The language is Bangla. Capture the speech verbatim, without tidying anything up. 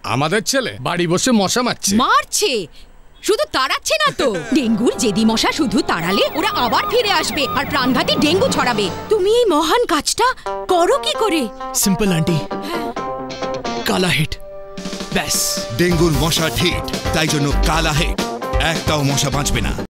আমাদের ছেলে বাড়ি বসে মশা মারছে। মারছে শুধু তাড়াচ্ছে না তো। ডেঙ্গুর জেদি মশা শুধু তাড়ালে ওরা আবার ফিরে আসবে আর প্রাণঘাতী ডেঙ্গু ছড়াবে। তুমি এই মহান কাজটা করো কি করে? সিম্পল আন্টি, কালা হিট ব্যাস। ডেঙ্গুর মশা হিট, তাই জন্য কালা হিট, একটাও মশা বাঁচবে না।